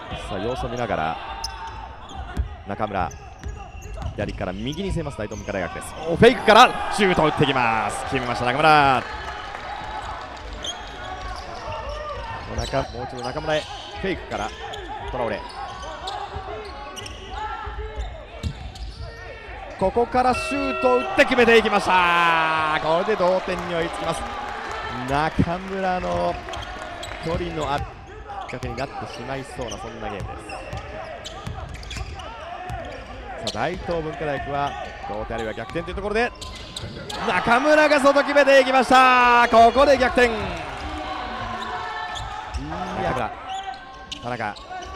さあ様子を見ながら中村、左から右に攻めます大東文化大学です。フェイクからシュートを打ってきます。決めました中村。もう一度中村へフェイクからトラオレ、ここからシュートを打って決めていきました。これで同点に追いつきます。中村の距離のあるきっかけになってしまいそうなそんなゲームです。さあ大東文化大学は同点あるいは逆転というところで中村が外決めていきました。ここで逆転。中村、田中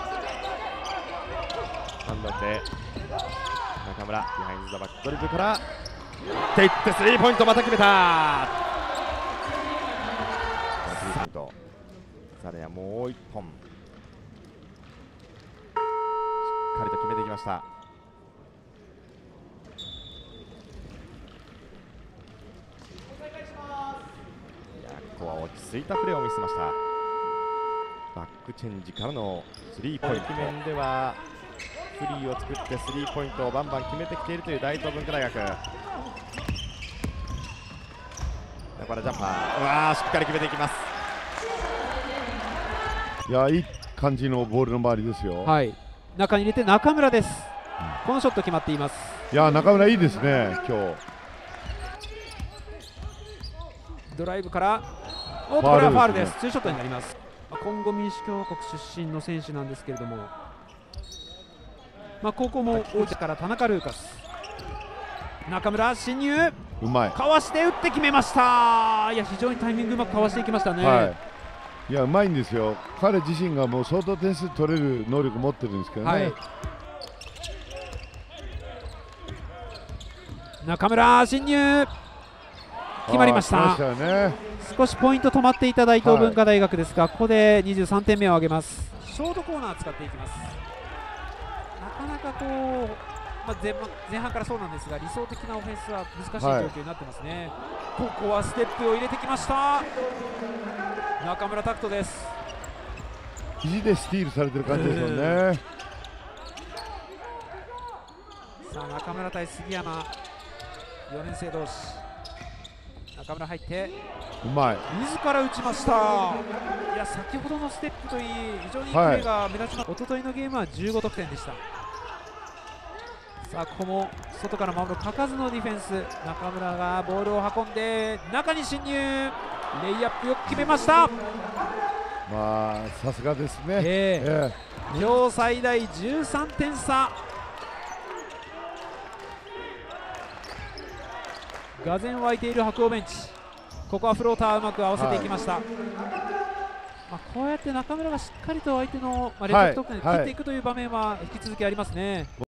ハンドで中村ビハインドザバックドリブルからっていってスリーポイントまた決めた。スリーポイントさらにはもう1本しっかりと決めていきました。ここは落ち着いたプレーを見せました。バックチェンジからのスリーポイント面ではフリーを作ってスリーポイントをバンバン決めてきているという大東文化大学。だからジャンパー、しっかり決めていきます。 いや、いい感じのボールの周りですよ。 はい、中に入れて中村です。このショット決まっています。 いや、中村いいですね今日。 ドライブからこれはファウルです。ツーショットになります。コンゴ民主共和国出身の選手なんですけれども、高校も大分から田中ルーカス、中村侵入、 うまい、 かわして打って決めました。いや、非常にタイミングうまくかわしていきましたね。 はい、いや、うまいんですよ。彼自身がもう相当点数取れる能力を持ってるんですけどね、はい、中村侵入決まりました。少しポイント止まっていた大東文化大学ですが、ここで23点目を挙げます。ショートコーナー使っていきます。なかなかこう、前半からそうなんですが理想的なオフェンスは難しい状況になってますね。ここはステップを入れてきました。中村拓人です。 肘でスティールされてる感じですもんね。 さあ中村対杉山、4年生同士。中村入ってうまい、 自ら打ちました。いや、先ほどのステップといい非常にいいプレーが目立ちます。一昨日のゲームは15得点でした。さあここも外から守るかかずのディフェンス、中村がボールを運んで中に侵入、レイアップよく決めました。 さすがですね。 今日最大13点差。がぜん湧いている白鴎ベンチ。ここはフローターうまく合わせていきました。こうやって中村がしっかりと相手の連続得点で切っていくという場面は引き続きありますね。